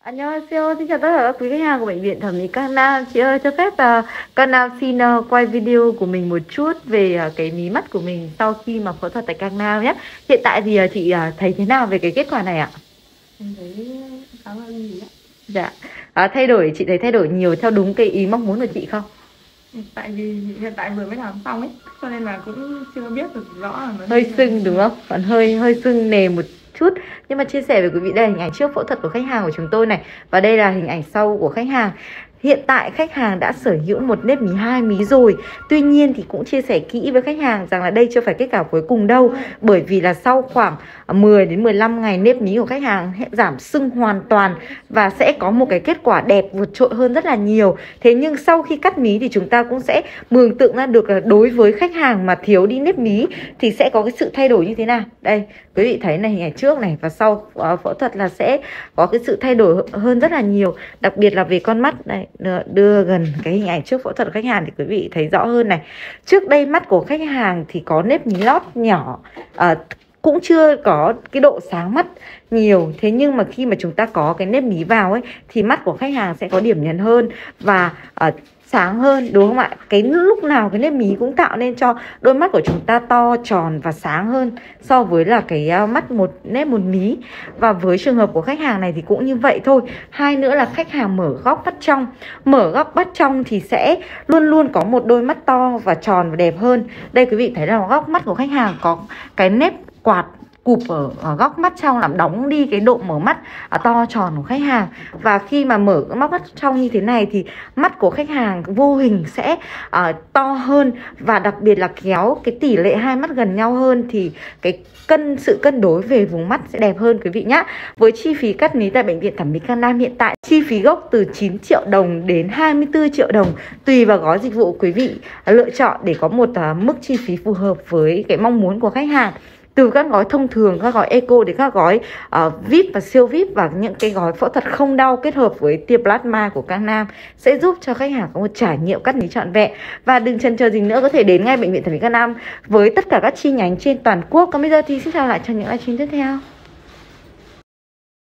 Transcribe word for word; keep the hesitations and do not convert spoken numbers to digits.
Annyeonghaseyo, xin chào tất cả các quý khách hàng của bệnh viện thẩm mỹ Cang Nam. Chị ơi, cho phép uh, Cang Nam xin uh, quay video của mình một chút về uh, cái mí mắt của mình sau khi mà phẫu thuật tại Cang Nam nhé. Hiện tại thì uh, chị uh, thấy thế nào về cái kết quả này ạ? Em thấy khá là ưng ý ạ. Dạ, uh, thay đổi, chị thấy thay đổi nhiều theo đúng cái ý mong muốn của chị không? Tại vì hiện tại vừa mới làm xong ấy, cho nên là cũng chưa biết được rõ là nó Hơi sưng đúng không? Còn hơi hơi sưng nề một chút. Nhưng mà chia sẻ với quý vị, đây là hình ảnh trước phẫu thuật của khách hàng của chúng tôi này, và đây là hình ảnh sau của khách hàng. Hiện tại khách hàng đã sở hữu một nếp mí hai mí rồi. Tuy nhiên thì cũng chia sẻ kỹ với khách hàng rằng là đây chưa phải kết quả cuối cùng đâu. Bởi vì là sau khoảng mười đến mười lăm ngày nếp mí của khách hàng giảm sưng hoàn toàn và sẽ có một cái kết quả đẹp vượt trội hơn rất là nhiều. Thế nhưng sau khi cắt mí thì chúng ta cũng sẽ mường tượng ra được là đối với khách hàng mà thiếu đi nếp mí thì sẽ có cái sự thay đổi như thế nào. Đây, quý vị thấy này, hình ảnh trước này và sau phẫu thuật là sẽ có cái sự thay đổi hơn rất là nhiều. Đặc biệt là về con mắt. Đây, đưa gần cái hình ảnh trước phẫu thuật của khách hàng thì quý vị thấy rõ hơn này. Trước đây mắt của khách hàng thì có nếp mí lót nhỏ, à, cũng chưa có cái độ sáng mắt nhiều. Thế nhưng mà khi mà chúng ta có cái nếp mí vào ấy thì mắt của khách hàng sẽ có điểm nhấn hơn và uh, sáng hơn, đúng không ạ? Cái lúc nào cái nếp mí cũng tạo nên cho đôi mắt của chúng ta to, tròn và sáng hơn so với là cái mắt một nếp một mí. Và với trường hợp của khách hàng này thì cũng như vậy thôi. Hai nữa là khách hàng mở góc mắt trong. Mở góc mắt trong thì sẽ luôn luôn có một đôi mắt to và tròn và đẹp hơn. Đây quý vị thấy là góc mắt của khách hàng có cái nếp quạt cụp ở, ở góc mắt trong làm đóng đi cái độ mở mắt à, to tròn của khách hàng. Và khi mà mở cái mắt trong như thế này thì mắt của khách hàng vô hình sẽ uh, to hơn, và đặc biệt là kéo cái tỷ lệ hai mắt gần nhau hơn thì cái cân sự cân đối về vùng mắt sẽ đẹp hơn quý vị nhé. Với chi phí cắt mí tại bệnh viện thẩm mỹ Cang Nam hiện tại, chi phí gốc từ chín triệu đồng đến hai mươi tư triệu đồng tùy vào gói dịch vụ quý vị lựa chọn để có một uh, mức chi phí phù hợp với cái mong muốn của khách hàng. Từ các gói thông thường, các gói eco đến các gói uh, vi ai pi và siêu vi ai pi, và những cái gói phẫu thuật không đau kết hợp với tia plasma của Cang Nam sẽ giúp cho khách hàng có một trải nghiệm cắt mí trọn vẹn. Và đừng chần chờ gì nữa, có thể đến ngay bệnh viện thẩm mỹ Cang Nam với tất cả các chi nhánh trên toàn quốc. Còn bây giờ thì xin chào lại cho những livestream tiếp theo.